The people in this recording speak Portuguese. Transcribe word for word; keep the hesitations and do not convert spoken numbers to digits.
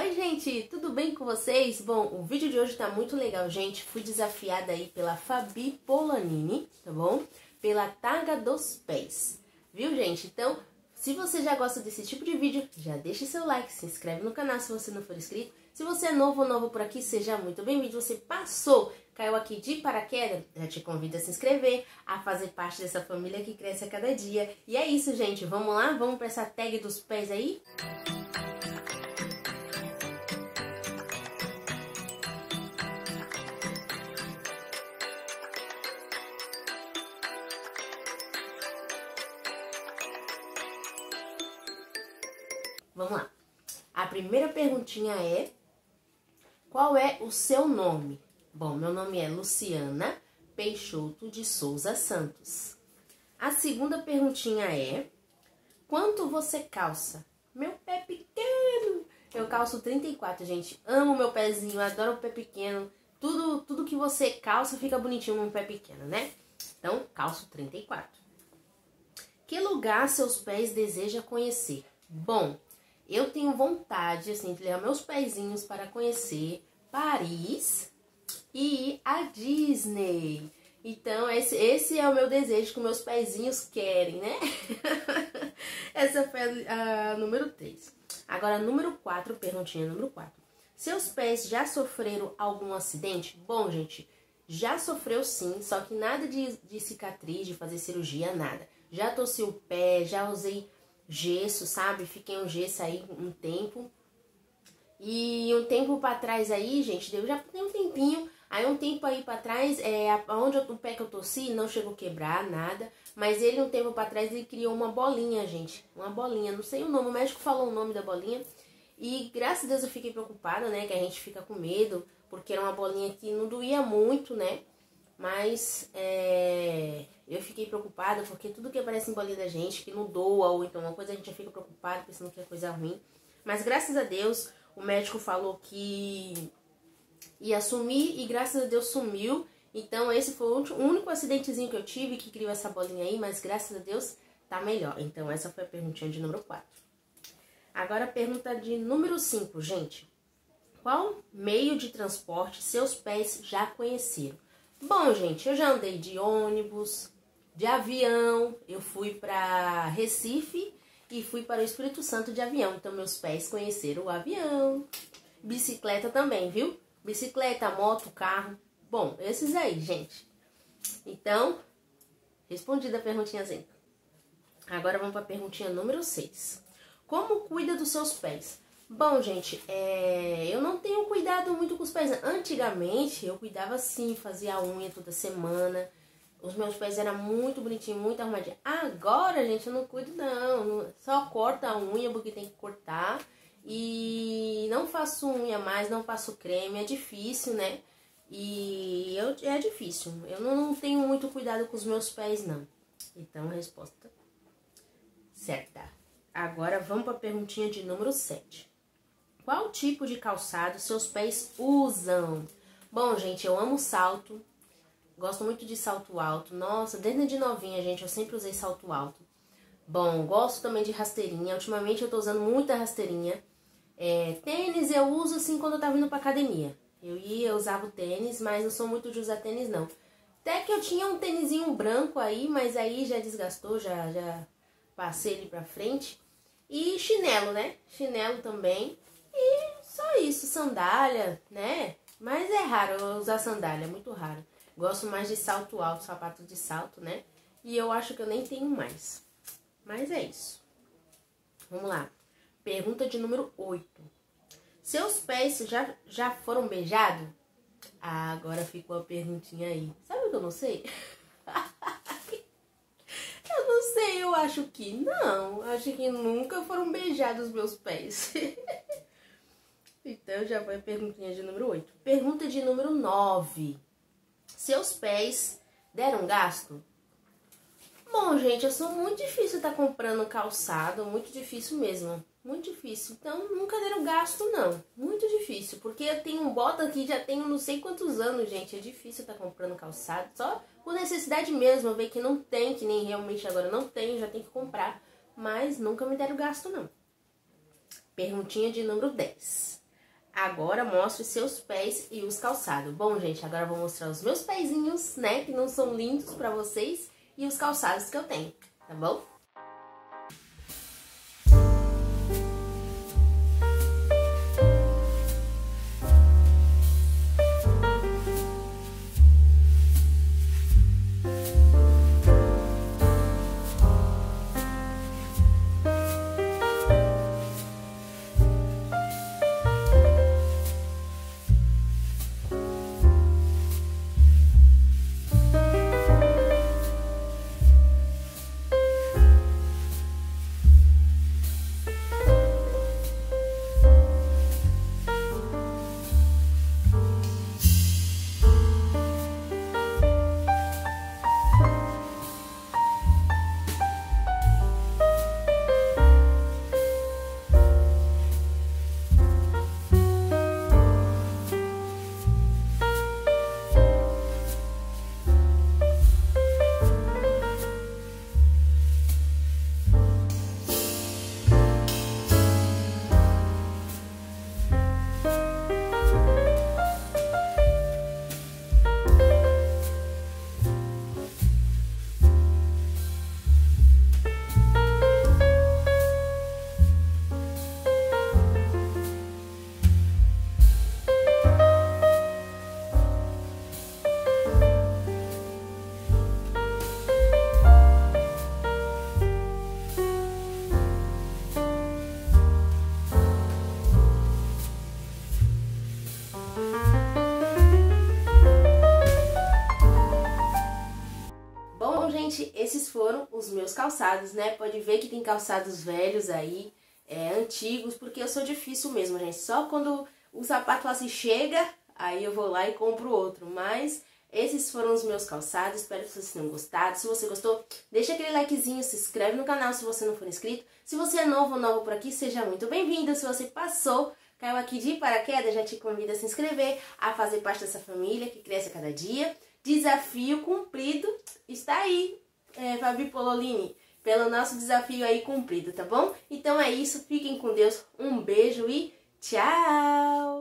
Oi, gente, tudo bem com vocês? Bom, o vídeo de hoje tá muito legal, gente. Fui desafiada aí pela Fabi Polanini, tá bom? Pela Taga dos Pés, viu, gente? Então, se você já gosta desse tipo de vídeo, já deixa seu like, se inscreve no canal se você não for inscrito. Se você é novo ou novo por aqui, seja muito bem-vindo. Você passou, caiu aqui de paraquedas, já te convido a se inscrever, a fazer parte dessa família que cresce a cada dia. E é isso, gente. Vamos lá? Vamos para essa tag dos pés aí? Vamos lá. A primeira perguntinha é: qual é o seu nome? Bom, meu nome é Luciana Peixoto de Souza Santos. A segunda perguntinha é: quanto você calça? Meu pé pequeno. Eu calço trinta e quatro, gente. Amo meu pezinho, adoro o pé pequeno. Tudo, tudo que você calça fica bonitinho num pé pequeno, né? Então, calço trinta e quatro. Que lugar seus pés desejam conhecer? Bom, eu tenho vontade, assim, de levar meus pezinhos para conhecer Paris e ir à Disney. Então, esse, esse é o meu desejo que meus pezinhos querem, né? Essa foi a, a número três. Agora, número quatro, perguntinha número quatro. Seus pés já sofreram algum acidente? Bom, gente, já sofreu sim, só que nada de, de cicatriz, de fazer cirurgia, nada. Já torci o pé, já usei gesso, sabe? Fiquei um gesso aí um tempo. E um tempo pra trás aí, gente, deu já tem um tempinho. Aí um tempo aí pra trás, é, onde o pé que eu torci não chegou a quebrar, nada. Mas ele um tempo pra trás, ele criou uma bolinha, gente. Uma bolinha, não sei o nome, o médico falou o nome da bolinha. E graças a Deus eu fiquei preocupada, né? Que a gente fica com medo, porque era uma bolinha que não doía muito, né? Mas é, eu fiquei preocupada porque tudo que aparece em bolinha da gente, que não doa ou então uma coisa, a gente já fica preocupada pensando que é coisa ruim. Mas graças a Deus o médico falou que ia sumir e graças a Deus sumiu. Então esse foi o único acidentezinho que eu tive que criou essa bolinha aí, mas graças a Deus tá melhor. Então essa foi a perguntinha de número quatro. Agora a pergunta de número cinco, gente. Qual meio de transporte seus pés já conheceram? Bom, gente, eu já andei de ônibus, de avião, eu fui para Recife e fui para o Espírito Santo de avião. Então, meus pés conheceram o avião. Bicicleta também, viu? Bicicleta, moto, carro. Bom, esses aí, gente. Então, respondida a perguntinhazinha. Agora vamos para a perguntinha número seis. Como cuida dos seus pés? Bom, gente, é, eu não tenho cuidado muito com os pés. Antigamente, eu cuidava assim, fazia a unha toda semana. Os meus pés eram muito bonitinhos, muito arrumadinhos. Agora, gente, eu não cuido não. não só corto a unha porque tem que cortar. E não faço unha mais, não passo creme. É difícil, né? E eu, é difícil. Eu não, não tenho muito cuidado com os meus pés, não. Então, resposta certa. Agora, vamos para a perguntinha de número sete. Qual tipo de calçado seus pés usam? Bom, gente, eu amo salto. Gosto muito de salto alto. Nossa, desde de novinha, gente, eu sempre usei salto alto. Bom, gosto também de rasteirinha. Ultimamente eu tô usando muita rasteirinha. É, tênis eu uso assim quando eu tava indo pra academia. Eu ia, eu usava o tênis, mas não sou muito de usar tênis, não. Até que eu tinha um tênisinho branco aí, mas aí já desgastou, já, já passei ele pra frente. E chinelo, né? Chinelo também. E só isso, sandália, né? Mas é raro eu usar sandália, é muito raro. Gosto mais de salto alto, sapato de salto, né? E eu acho que eu nem tenho mais. Mas é isso. Vamos lá. Pergunta de número oito. Seus pés já, já foram beijados? Ah, agora ficou a perguntinha aí. Sabe o que eu não sei? Eu não sei, eu acho que não. Acho que nunca foram beijados os meus pés. Então, já foi a perguntinha de número oito. Pergunta de número nove. Seus pés deram gasto? Bom, gente, eu sou muito difícil estar comprando calçado, muito difícil mesmo. Muito difícil. Então, nunca deram gasto, não. Muito difícil, porque eu tenho um bota aqui, já tenho não sei quantos anos, gente. É difícil estar comprando calçado, só por necessidade mesmo. Eu vejo que não tem, que nem realmente agora não tem, já tem que comprar. Mas nunca me deram gasto, não. Perguntinha de número dez. Agora mostre seus pés e os calçados. Bom, gente, agora eu vou mostrar os meus pezinhos, né, que não são lindos pra vocês, e os calçados que eu tenho, tá bom? Gente, esses foram os meus calçados, né? Pode ver que tem calçados velhos aí, é, antigos, porque eu sou difícil mesmo, gente. Só quando o sapato assim chega, aí eu vou lá e compro outro. Mas esses foram os meus calçados, espero que vocês tenham gostado. Se você gostou, deixa aquele likezinho, se inscreve no canal se você não for inscrito. Se você é novo ou nova por aqui, seja muito bem-vindo. Se você passou, caiu aqui de paraquedas, já te convido a se inscrever, a fazer parte dessa família que cresce a cada dia. Desafio cumprido está aí, é, Fabi Pololini, pelo nosso desafio aí cumprido, tá bom? Então é isso, fiquem com Deus, um beijo e tchau!